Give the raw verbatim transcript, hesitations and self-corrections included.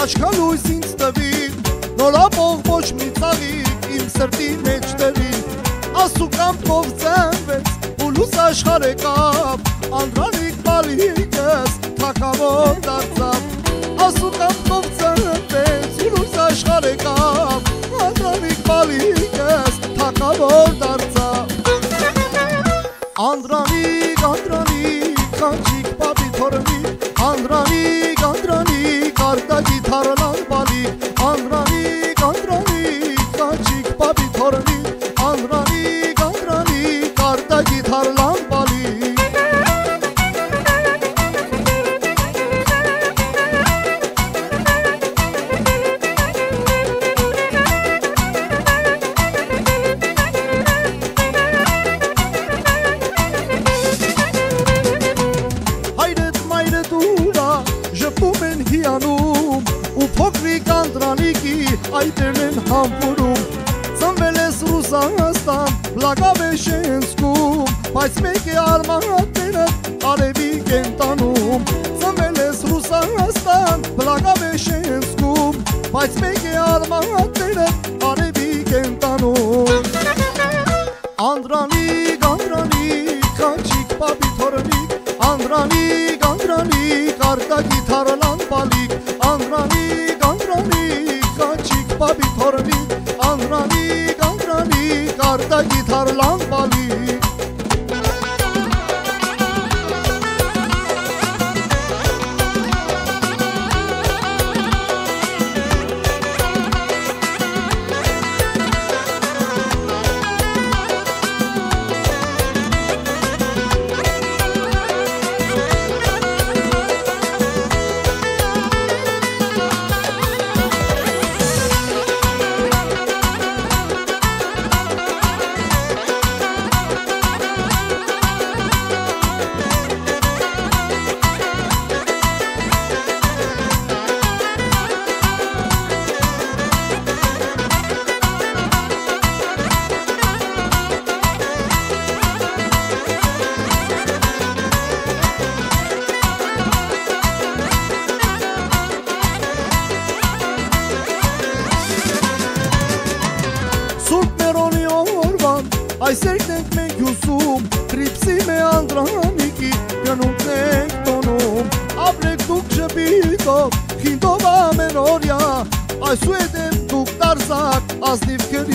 աչքալույս ինձ տվին, նորաբող ոչ մի ծաղիկ իմ սրտի մեջ դրին, ասու կամքով ծնվեց ու լույս աշխարհ եկավ, անդրանիկ բալիկս թագավոր դարձավ, ասու կամքով ծնվեց ու լույս աշխարհ եկավ, անդրանիկ բալիկս թագավոր դարձավ, անդրանիկ, անդրանիկ, կանչիկ պապի թորնիկ, անդրանիկ, անդրանիկ, արտագի թարլան բալիկ, անդրանիկ, անդրանիկ, կանչիկ պապի թորնիկ, անդրանիկ, անդրանիկ, արտագի թարլան բալիկ, այդերն են համբուրում, ծնվել ես Ռուսաստան, բլագավեշ են զգում, բայց մեկ է արմատները արևի կենտանում, ծնվել ես Ռուսաստան, բլագավեշ են զգում, բայց մեկ է արմատները արևի կենտանում, անդրանիկ, անդրանիկ, կանչիկ պապի թորնիկ, անդրանիկ, անդրանիկ, արտագի թարլան բալիկ, անդրանիկ, անդրանիկ, պապի թորնիկ, անդրանիկ, անդրանիկ, արտագի թարլան բալիկ, այս երգն ենք մենք հյուսում, տրիպսի մե անդրանիկի գնունքն ենք տոնում, ապրեք դուք ժպիտով, խինտով ամեն օրյա, այսու ետ եմ դուք տարզակ, ազնիվ կրի